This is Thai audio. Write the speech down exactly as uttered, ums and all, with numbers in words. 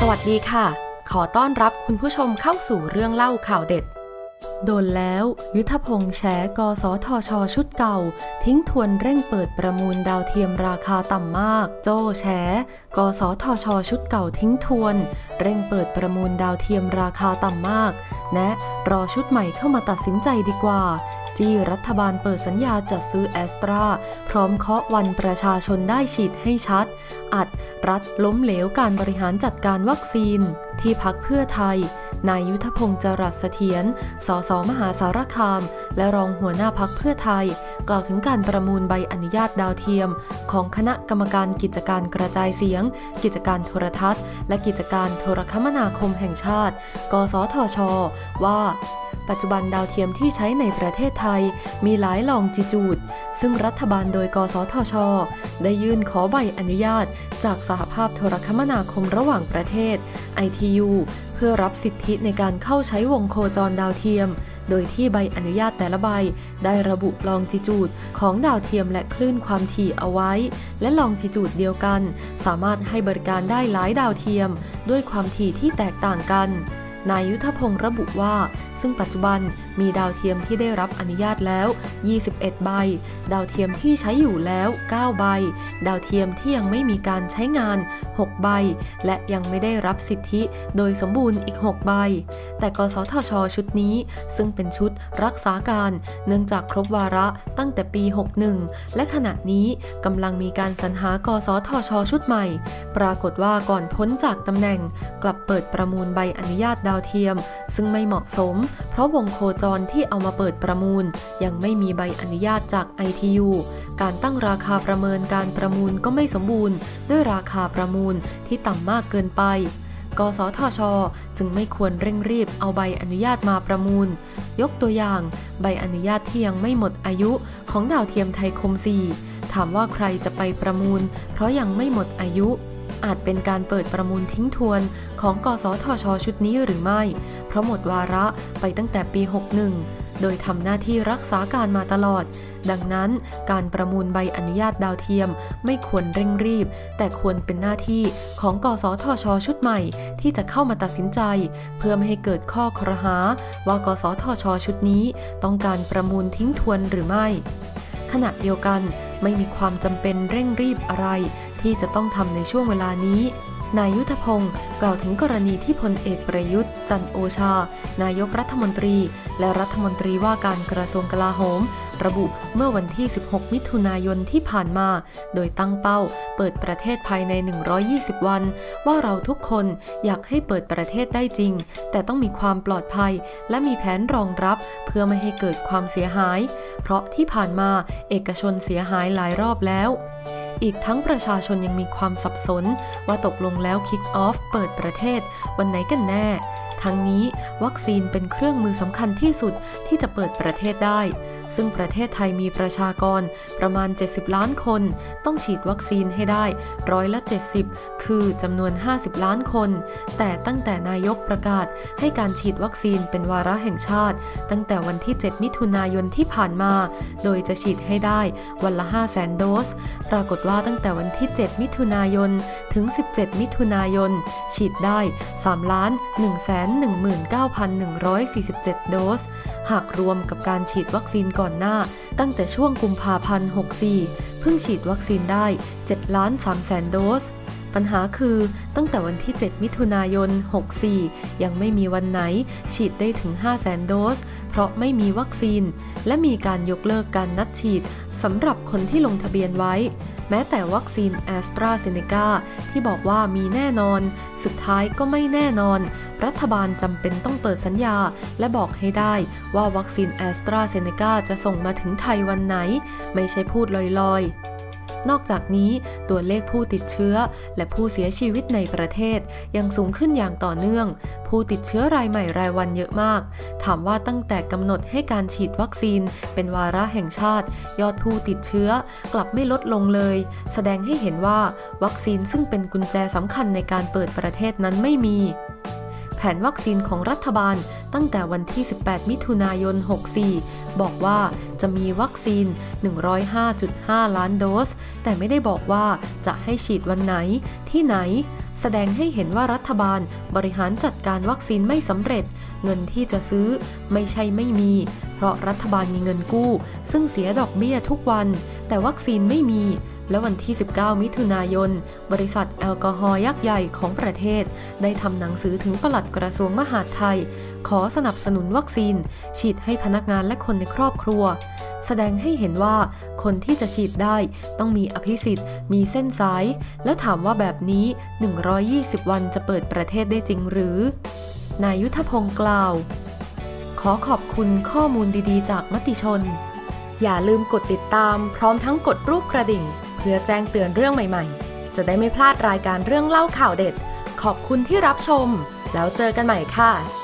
วัสดีค่ะขอต้อนรับคุณผู้ชมเข้าสู่เรื่องเล่าข่าวเด็ดโดนแล้วยุทธพงษ์แฉกสทช.ชุดเก่าทิ้งทวนเร่งเปิดประมูลดาวเทียมราคาต่ำมากโจ้แฉกสทช.ชุดเก่าทิ้งทวนเร่งเปิดประมูลดาวเทียมราคาต่ำมากแนะรอชุดใหม่เข้ามาตัดสินใจดีกว่าจี้รัฐบาลเปิดสัญญาจัดซื้อแอสตราพร้อมเคาะวันประชาชนได้ฉีดให้ชัดอัดรัฐล้มเหลวการบริหารจัดการวัคซีนที่พรรคเพื่อไทยนายยุทธพงษ์จรัสเสถียรสสมหาสารคามและรองหัวหน้าพรรคเพื่อไทยกล่าวถึงการประมูลใบอนุญาตดาวเทียมของคณะกรรมการกิจการกระจายเสียงกิจการโทรทัศน์และกิจการโทรคมนาคมแห่งชาติกสทช.ว่าปัจจุบันดาวเทียมที่ใช้ในประเทศไทยมีหลายลองจิจูดซึ่งรัฐบาลโดยกสทช.ได้ยื่นขอใบอนุญาตจากสหภาพโทรคมนาคมระหว่างประเทศ ไอ ที ยู เพื่อรับสิทธิในการเข้าใช้วงโคจรดาวเทียมโดยที่ใบอนุญาตแต่ละใบได้ระบุลองจิจูดของดาวเทียมและคลื่นความถี่เอาไว้และลองจิจูดเดียวกันสามารถให้บริการได้หลายดาวเทียมด้วยความถี่ที่แตกต่างกันนายยุทธพงศ์ระบุว่าซึ่งปัจจุบันมีดาวเทียมที่ได้รับอนุญาตแล้วยี่สิบเอ็ดใบดาวเทียมที่ใช้อยู่แล้วเก้าใบดาวเทียมที่ยังไม่มีการใช้งานหกใบและยังไม่ได้รับสิทธิโดยสมบูรณ์อีกหกใบแต่กสทช.ชุดนี้ซึ่งเป็นชุดรักษาการเนื่องจากครบวาระตั้งแต่ปีหกสิบเอ็ดและขณะนี้กำลังมีการสรรหากสทช.ชุดใหม่ปรากฏว่าก่อนพ้นจากตำแหน่งกลับเปิดประมูลใบอนุญาตดาวเทียมซึ่งไม่เหมาะสมเพราะวงโคจรที่เอามาเปิดประมูลยังไม่มีใบอนุญาตจาก ไอ ที ยู การตั้งราคาประเมินการประมูลก็ไม่สมบูรณ์ด้วยราคาประมูลที่ต่ำมากเกินไปกสทช.จึงไม่ควรเร่งรีบเอาใบอนุญาตมาประมูลยกตัวอย่างใบอนุญาตที่ยังไม่หมดอายุของดาวเทียมไทยคมสี่ถามว่าใครจะไปประมูลเพราะยังไม่หมดอายุอาจเป็นการเปิดประมูลทิ้งทวนของกสทช.ชุดนี้หรือไม่เพราะหมดวาระไปตั้งแต่ปีหกสิบเอ็ดโดยทำหน้าที่รักษาการมาตลอดดังนั้นการประมูลใบอนุญาตดาวเทียมไม่ควรเร่งรีบแต่ควรเป็นหน้าที่ของกสทช.ชุดใหม่ที่จะเข้ามาตัดสินใจเพื่อไม่ให้เกิดข้อครหาว่ากสทช.ชุดนี้ต้องการประมูลทิ้งทวนหรือไม่ขณะเดียวกันไม่มีความจำเป็นเร่งรีบอะไรที่จะต้องทำในช่วงเวลานี้นายยุทธพงศ์กล่าวถึงกรณีที่พลเอกประยุทธ์จันทร์โอชานายกรัฐมนตรีและรัฐมนตรีว่าการกระทรวงกลาโหมระบุเมื่อวันที่สิบหกมิถุนายนที่ผ่านมาโดยตั้งเป้าเปิดประเทศภายในหนึ่งร้อยยี่สิบวันว่าเราทุกคนอยากให้เปิดประเทศได้จริงแต่ต้องมีความปลอดภัยและมีแผนรองรับเพื่อไม่ให้เกิดความเสียหายเพราะที่ผ่านมาเอกชนเสียหายหลายรอบแล้วอีกทั้งประชาชนยังมีความสับสนว่าตกลงแล้วคิกออฟเปิดประเทศวันไหนกันแน่ทั้งนี้วัคซีนเป็นเครื่องมือสำคัญที่สุดที่จะเปิดประเทศได้ซึ่งประเทศไทยมีประชากรประมาณเจ็ดสิบล้านคนต้องฉีดวัคซีนให้ได้ร้อยละเจ็ดสิบคือจำนวนห้าสิบล้านคนแต่ตั้งแต่นายกประกาศให้การฉีดวัคซีนเป็นวาระแห่งชาติตั้งแต่วันที่เจ็ดมิถุนายนที่ผ่านมาโดยจะฉีดให้ได้วันละห้าแสนโดสปรากฏว่าตั้งแต่วันที่เจ็ดมิถุนายนถึงสิบเจ็ดมิถุนายนฉีดได้สามล้านหนึ่งแสนหนึ่งหมื่นเก้าพันหนึ่งร้อยสี่สิบเจ็ดโดสหากรวมกับการฉีดวัคซีนก่อนหน้าตั้งแต่ช่วงกุมภาพันธ์หกสิบสี่เพิ่งฉีดวัคซีนได้เจ็ดล้านสามแสนโดสปัญหาคือตั้งแต่วันที่เจ็ดมิถุนายนหกสิบสี่ยังไม่มีวันไหนฉีดได้ถึงห้าแสนโดสเพราะไม่มีวัคซีนและมีการยกเลิกการนัดฉีดสำหรับคนที่ลงทะเบียนไว้แม้แต่วัคซีนแอสตราเซเนกาที่บอกว่ามีแน่นอนสุดท้ายก็ไม่แน่นอนรัฐบาลจำเป็นต้องเปิดสัญญาและบอกให้ได้ว่าวัคซีนแอสตราเซเนกาจะส่งมาถึงไทยวันไหนไม่ใช่พูดลอยๆนอกจากนี้ตัวเลขผู้ติดเชื้อและผู้เสียชีวิตในประเทศยังสูงขึ้นอย่างต่อเนื่องผู้ติดเชื้อรายใหม่รายวันเยอะมากถามว่าตั้งแต่กำหนดให้การฉีดวัคซีนเป็นวาระแห่งชาติยอดผู้ติดเชื้อกลับไม่ลดลงเลยแสดงให้เห็นว่าวัคซีนซึ่งเป็นกุญแจสำคัญในการเปิดประเทศนั้นไม่มีแผนวัคซีนของรัฐบาลตั้งแต่วันที่สิบแปดมิถุนายนหกสิบสี่บอกว่าจะมีวัคซีน หนึ่งร้อยห้าจุดห้า ล้านโดสแต่ไม่ได้บอกว่าจะให้ฉีดวันไหนที่ไหนแสดงให้เห็นว่ารัฐบาลบริหารจัดการวัคซีนไม่สำเร็จเงินที่จะซื้อไม่ใช่ไม่มีเพราะรัฐบาลมีเงินกู้ซึ่งเสียดอกเบี้ยทุกวันแต่วัคซีนไม่มีและวันที่สิบเก้ามิถุนายนบริษัทแอลกอฮอล์ยักษ์ใหญ่ของประเทศได้ทำหนังสือถึงปลัดกระทรวงมหาดไทยขอสนับสนุนวัคซีนฉีดให้พนักงานและคนในครอบครัวแสดงให้เห็นว่าคนที่จะฉีดได้ต้องมีอภิสิทธิ์มีเส้นสายแล้วถามว่าแบบนี้หนึ่งร้อยยี่สิบวันจะเปิดประเทศได้จริงหรือนายยุทธพงศ์กล่าวขอขอบคุณข้อมูลดีๆจากมติชนอย่าลืมกดติดตามพร้อมทั้งกดรูปกระดิ่งเพื่อแจ้งเตือนเรื่องใหม่ๆจะได้ไม่พลาดรายการเรื่องเล่าข่าวเด็ดขอบคุณที่รับชมแล้วเจอกันใหม่ค่ะ